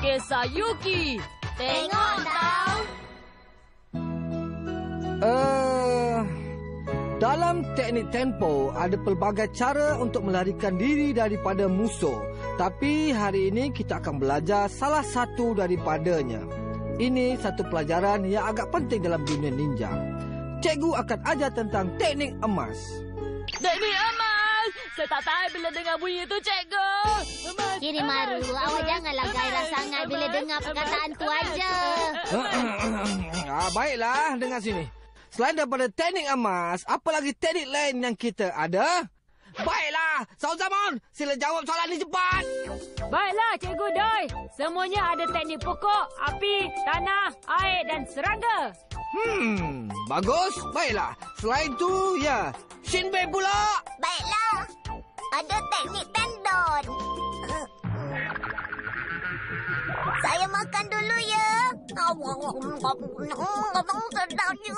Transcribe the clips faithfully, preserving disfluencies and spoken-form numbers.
Kisah Yuki. Tengok tau. Uh, dalam teknik tempo, ada pelbagai cara untuk melarikan diri daripada musuh. Tapi hari ini kita akan belajar salah satu daripadanya. Ini satu pelajaran yang agak penting dalam dunia ninja. Cikgu akan ajar tentang teknik emas. Teknik emas. Saya tak tahan bila dengar bunyi itu, cikgu. Emas. Kirimaru, awak janganlah gairah sangat bila dengar perkataan tu aja. ah, baiklah, dengar sini. Selain daripada teknik emas, apa lagi teknik lain yang kita ada? Baiklah, Sauzamon, sila jawab soalan ini cepat. Baiklah, Cikgu Doi. Semuanya ada teknik pokok, api, tanah, air dan serangga. Hmm, bagus. Baiklah. Selain tu, ya, Shinbei pula. Baiklah, ada teknik tendon. Saya makan dulu ya. Sedapnya.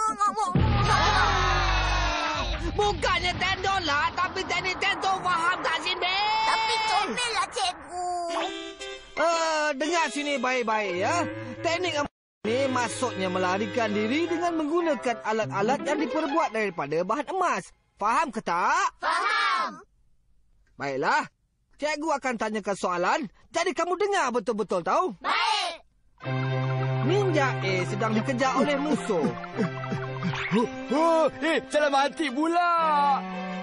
Bukannya tendon lah, tapi teknik tendon. Faham tak, Shinbei? Tapi comel lah, cikgu. Uh, dengar sini baik-baik ya. Teknik emas ini maksudnya melarikan diri dengan menggunakan alat-alat yang diperbuat daripada bahan emas. Faham ke tak? Faham. Baiklah. Cikgu akan tanyakan soalan, jadi kamu dengar betul-betul tahu? Baik. Ninja A sedang dikejar oleh musuh. Oh, oh, eh, salah mati pula.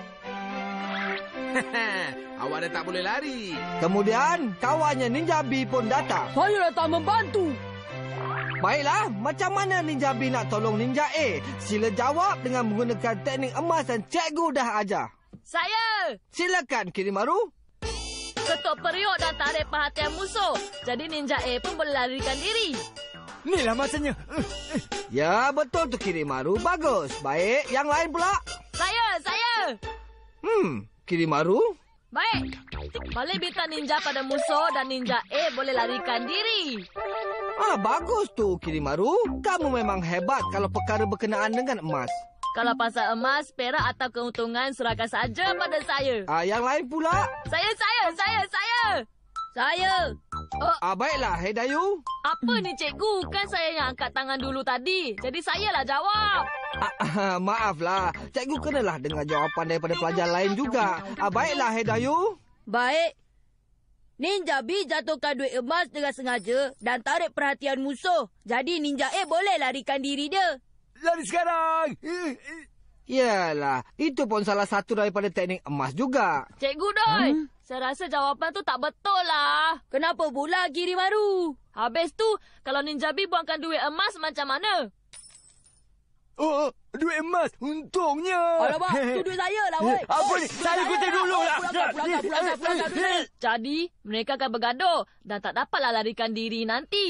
Awak dah tak boleh lari. Kemudian, kawannya Ninja B pun datang. Saya datang membantu. Baiklah, macam mana Ninja B nak tolong Ninja A? Sila jawab dengan menggunakan teknik emas yang cikgu dah ajar. Saya. Silakan, Kirimaru. Ketuk periuk dan tarik perhatian musuh. Jadi Ninja A pun boleh larikan diri. Inilah masanya. Ya, betul tu Kirimaru. Bagus. Baik, yang lain pula. Saya, saya. Hmm, Kirimaru. Baik. Balik bintang ninja pada musuh dan Ninja A boleh larikan diri. Ah, bagus tu Kirimaru. Kamu memang hebat kalau perkara berkenaan dengan emas. Kalau pasal emas, perak atau keuntungan serahkan saja pada saya. Ah, yang lain pula. Saya, saya, saya, saya. Saya. Oh, Ah, baiklah, Hedayu. apa ni cikgu? Kan saya yang angkat tangan dulu tadi. Jadi sayalah jawab. Ah, ah, maaflah, cikgu kenalah dengar jawapan daripada pelajar lain juga. Ah, baiklah, Hedayu. Baik. Ninja B jatuhkan duit emas dengan sengaja dan tarik perhatian musuh. Jadi Ninja A boleh larikan diri dia. Lari sekarang. Yalah, itu pun salah satu daripada teknik emas juga. Cikgu Doi, hmm? Saya rasa jawapan tu tak betul lah. Kenapa pula Kirimaru? Habis tu, kalau Ninja B buangkan duit emas macam mana? Oh, duit emas. Untungnya. Alamak, tu duit saya lah, woi. Apa ni? Saya kutip dulu lah. Jadi, mereka akan bergaduh dan tak dapatlah larikan diri nanti.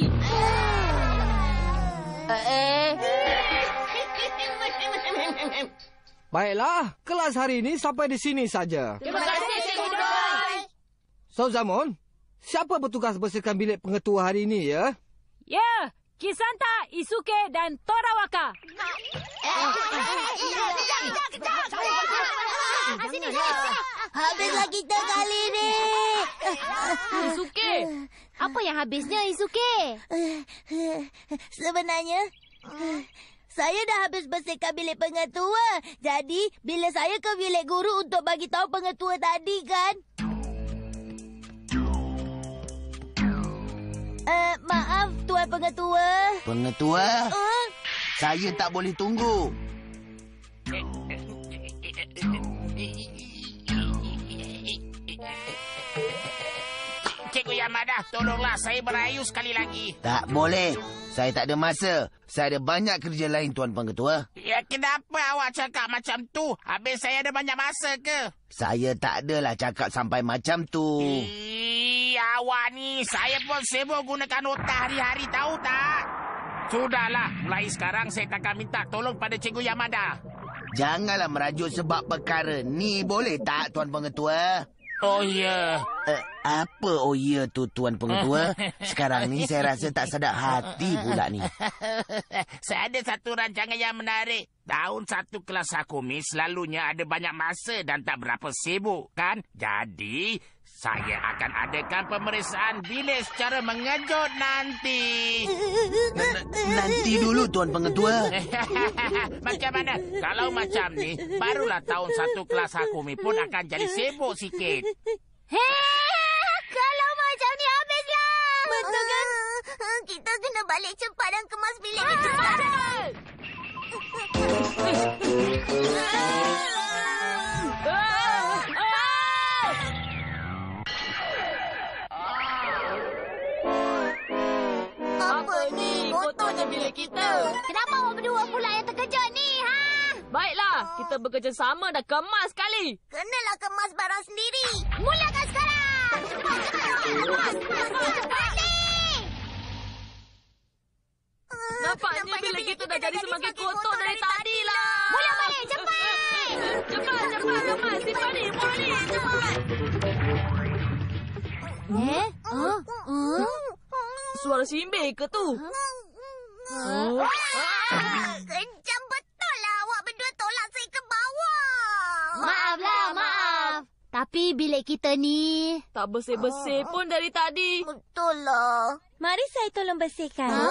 Eh, eh. Baiklah, kelas hari ini sampai di sini saja. Terima kasih, Cikgu Doi. Sauzamon, siapa bertugas bersihkan bilik pengetua hari ini ya? Ya, Kisanta, Isuke dan Torawaka. Habislah kita kali ni. Isuke, Apa yang habisnya, Isuke? Sebenarnya, saya dah habis bersihkan bilik pengetua. Jadi, bila saya ke bilik guru untuk bagi tahu pengetua tadi kan? Uh, maaf, Tuan Pengetua. Pengetua? Uh? Saya tak boleh tunggu. Cikgu Yamada, tolonglah saya merayu sekali lagi. Tak boleh. Saya tak ada masa. Saya ada banyak kerja lain, Tuan Pengetua. Ya, kenapa awak cakap macam tu? Habis saya ada banyak masa ke? Saya tak adalah cakap sampai macam tu. Ih, awak ni, saya pun sibuk gunakan otak hari-hari, tahu tak? Sudahlah, mulai sekarang saya takkan minta tolong pada Cikgu Yamada. Janganlah merajuk sebab perkara ni, boleh tak, Tuan Pengetua? Oh, ya. Uh, apa oh ya tu, Tuan Pengetua? Sekarang ni saya rasa tak sedap hati pula ni. Saya ada satu rancangan yang menarik. Tahun satu kelas Hakumi selalunya ada banyak masa dan tak berapa sibuk, kan? Jadi, saya akan adakan pemeriksaan bilik secara mengejut nanti. Nanti dulu, Tuan Pengetua. Macam mana? Kalau macam ni, barulah tahun satu kelas Hakumi pun akan jadi sibuk sikit. Hei, kalau macam ni habislah. Betul kan? Kita kena balik cepat dan kemas bilik ni cepat. Apa ni? Kotornya bilik kita. Kenapa awak berdua pula yang terkejut ni, ha? Baiklah, kita bekerjasama dan kemas sekali. Kenalah kemas barang sendiri. Mulakan sekarang. Cepat, cepat. Kemas, kemas, cepat ni. Nampaknya bilik kita dah jadi semakin kotor dari tadi lah. Mula balik, cepat. Cepat, cepat, kemas. Simpan ni, mula ni, cepat. Eh? Oh? Oh? Suara Simbe ke tu? Oh. Kejam betul lah awak berdua tolak saya ke bawah. Maaflah, maaf. Tapi bilik kita ni... Tak bersih-bersih pun dari tadi. Betul lah. Mari saya tolong bersihkan. Ha?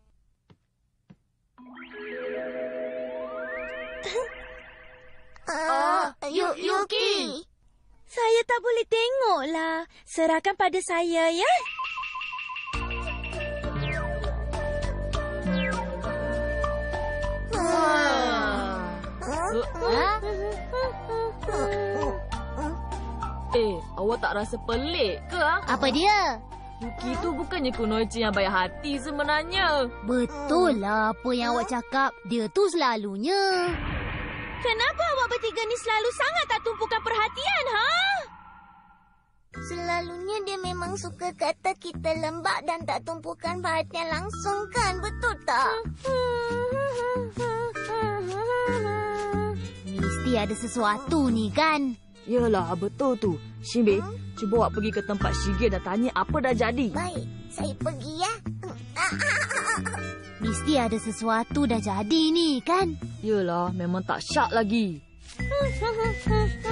Uh, Yu- Yuki. Saya tak boleh tengoklah. Serahkan pada saya, ya? Eh, awak tak rasa pelik ke? Ha? Apa dia? Yuki tu bukannya Kunoichi yang baik hati sebenarnya. Betul lah apa yang awak cakap. Dia tu selalunya. Kenapa awak bertiga ni selalu sangat tak tumpukan perhatian, ha? Selalunya dia memang suka kata kita lembab dan tak tumpukan perhatian langsung, kan? Betul tak? Mesti ada sesuatu ni, kan? Yalah, betul tu. Shimbe, cuba awak pergi ke tempat Shige dan tanya apa dah jadi. Baik, saya pergi ya. Mesti ada sesuatu dah jadi ni, kan? Yalah, memang tak syak lagi.